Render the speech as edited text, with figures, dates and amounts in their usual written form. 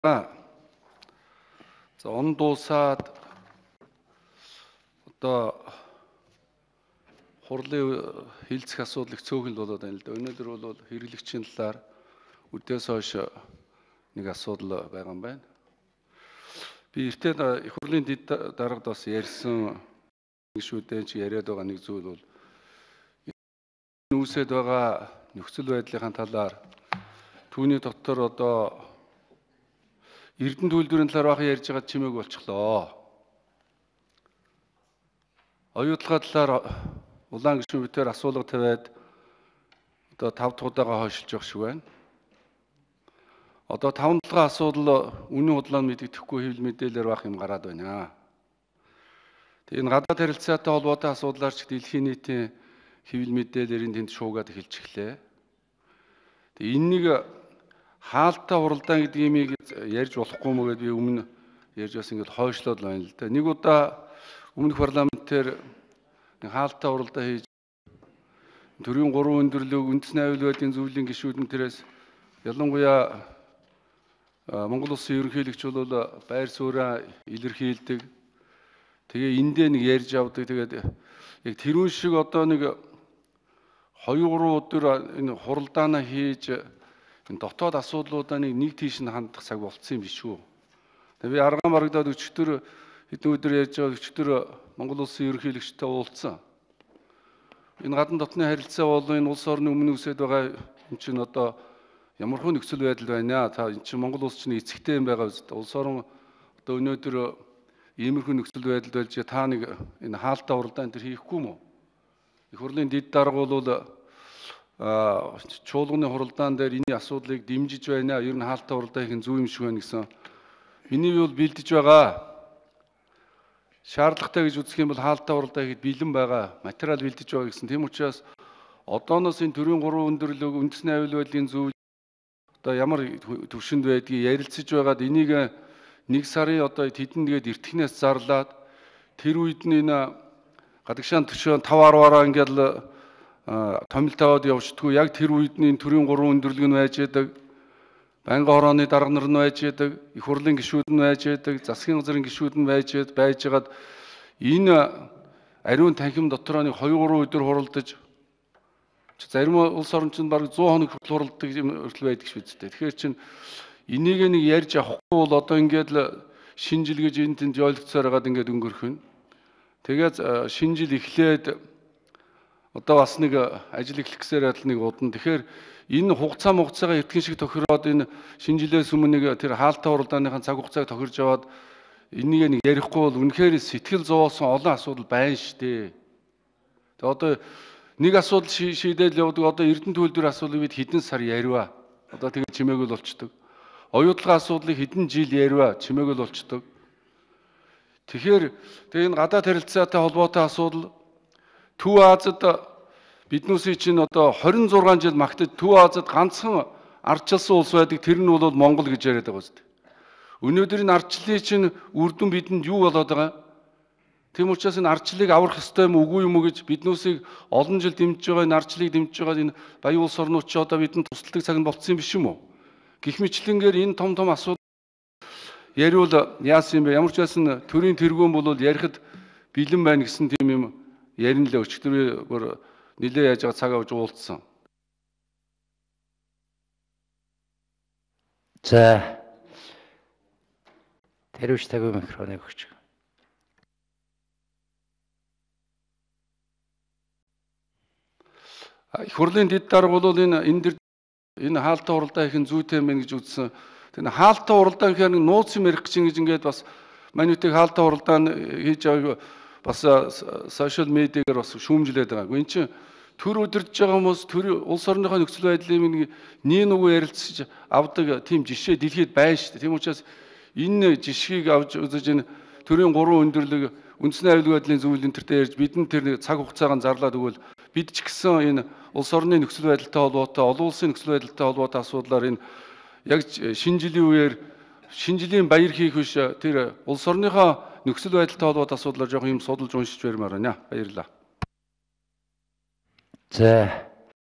Он дуусаад одоо хурлын хилцэх асуудал их цөөхөн л болоод байна л да. Өнөөдөр бол хэрэглэгчийн талаар үдээс хойш нэг асуудал байгаа юм байна. Би эртээ их хурлын дэд даргад бас ярьсан гишүүдэн чи яриад байгаа нэг зүйл бол үүсэд байгаа нөхцөл байдлын талаар түүний дотор одоо Эрдэнэ төлөвлөрийн талаар бахан ярьж байгаа чимээг болчихлоо. Оюутлага талаар улаан гишүүн битээр асуулга тавиад одоо 5 дахь удаага хойшилж явах шиг байна. Одоо 5 дахь асуудал үнэн худлаа мэддэхгүй хэвлэл мэдээлэлээр бах юм гараад байна. Тэгээ энэ гадаад харилцаатай холбоотой асуудлаар ч дэлхийн нийтийн хэвлэл мэдээллэрийн тэнд шуугаад эхэлж эхлэв. Тэгээ энэнийг хаалттай хуралдаан гэдэг имийг ярьж болохгүй мө гэдээ би өмнө ярьж бас ингээд хойшлоод байна л да. Нэг удаа өмнөх парламентээр хаалттай хуралдаа хийж төрийн 3 өндөрлөг үндэсний аюул байдлын зөвлөлийн гишүүдэн тэрээс ялангуяа Монгол Улсын ерөнхийлөгч бол байр сууриа илэрхийлдэг. Тэгээ эндээ нэг ярьж авдаг. Тэгээд яг тэрүүн шиг одоо нэг 2-3 өдөр энэ хуралдаанаа хийж энэ дотоод асуудлуудаа нэг тийш нь хандах цаг болцсон юм биш үү. Тэгээ би аргаан барагдаад өчтөр хэдэн өдөр ярьж байгаа өчтөр Монгол Улсын ерөнхийлөгчтэй уулзсан. Энэ гадна дотны харилцаа бол энэ улс орны өмнө үсэд байгаа энэ чинь одоо ямархуу нөхцөл байдал байна. Та энэ чинь Монгол улс чинь эцэгтэй юм байгаа үст. Улс орон одоо өнөөдөр иймэрхүү нөхцөл байдал болж та нэг энэ хаалттай хуралдаан төр хийхгүй мө? Их хурлын дэд дарга бол чуулганы хуралдаан дээр энэ асуудлыг дэмжиж байна. Ер нь хаалттай хуралдаа хийх нь зөв юм шиг байна гэсэн. Миний бол бэлдэж байгаа. Шаардлагатай гэж үзэх юм бол хаалттай хуралдаа хийхэд бэлэн байгаа. Материал бэлдэж байгаа гэсэн. Тийм учраас одооноос энэ төрийн 3 өндөрлөг үндэсний аюул байдлын зөвлөл одоо ямар төвшөнд байдгийг ярилцаж байгаад энийг нэг сарын одоо тэдэн тэгээд эртхнээс зарлаад тэр үед нь энэ гадагшаан төшөө 5-10-аараа ингээл томилтоод явждггүй. Яг тэр үед нь төрийн 3 өндөрлөг нь байж байдаг. Байнгын хорооны дарга нар нь байж байдаг. Их хурлын гишүүд нь байж байдаг. Засгийн газрын гишүүд нь байжгаад энэ ариун танхим дотроо нэг 2-3 өдөр хуралдаж зарим улс орн чинь бараг 100 хоног хуралддаг өртөл байдаг шүү дээ. Тэгэхээр чинь энийг нэг ярьж авахгүй бол одоо ингээд л шинэ жил гэж энэ тэнд ойлгоцоор хагаад ингээд өнгөрөх нь. Тэгээд шинэ жил эхлээд одоо бас нэг ажил эхлэх гэсээр адил нэг удна. Тэгэхээр энэ хугацаагаа эртхэн шиг тохироод энэ шинэ жилээс өмнө нэг тэр хаалттай хуралдааныхаа цаг хугацааг тохирж аваад энийг нэг ярихгүй бол үнэхээр сэтгэл зовоосон олон асуудал байна шүү дээ. Тэгээд одоо нэг асуудал шийдэл явдаг. Одоо Эрдэнэ төлөвлөрийн асуудлыг бид хэдэн сар ярьваа. Одоо тэгээд чимээг л болчдөг. Оюутлага асуудлыг хэдэн жил ярьваа. Чимээг л болчдөг. Тэгэхээр энэ гадаад харилцаатай холбоотой асуудал Төв Азад биднүүсийн чинь одоо 26 жил магтаж Төв Азад ганцхан ардчилсан улс байдаг. Тэр нь бол Монгол гэж яриад байгаа үстэй. Өнөөдөр энэ ардчлалын чинь үр дүн бидэнд юу болоод байгаа? Тийм учраас энэ ардчлалыг аврах ёстой юм үгүй юм уу гэж биднүүсийг олон жил дэмжиж байгаа энэ ардчлалыг дэмжиж байгаа энэ баян улс орнууд ч одоо бидэнд тусалдаг цаг нь болцсон юм биш юм уу? Гэх мэтлэнгээр энэ том асуудал яриул яасан юм бэ? Ямар ч байсан төрийн тэргүүн бол ярихад бэлэн байна гэсэн тийм юм ярина лээ. Өчтөр бүр нилээ яаж байгаа цаг авч уулзсан. За. Тэрвч тагүй микрофоныг өгч. Их хурлын дэд дарга бол энэ хаалттай хуралдаа хийх нь зүйтэй юм байна гэж үзсэн. Тэгээ хаалттай хуралдаа гэхээр нууц юм ярих гэж ингээд бас манютыг хаалттай хуралдаа хийж байгааг бас сошиал медиагаар бас шүүмжлээд байгаа. Энд чинь төр удирдах байгаа хүмүүс төр улс орныхоо нөхцөл байдлыг нэг нүгөө ярилцж авдаг тийм жишээ дэлхийд байна шүү дээ. Тийм учраас энэ жишгийг авч үзэж энэ төрийн 3 өндөрлөг үндэсний аюул байдлын зөвлөлийн төртөө ярьж бидний тэр цаг хугацаагаар зарлаад өгвөл бид ч гэсэн энэ улс орны нөхцөл байдалтай холбоотой, олон улсын нөхцөл байдалтай холбоотой асуудлаар энэ яг шинэ жилийн үеэр шинэ жилийн баяр хийх биш тэр улс орныхоо нөхцөл байдалтай холбоотой асуудлаар жоох юм судалж уншиж барьмаар байна. Баярлалаа. За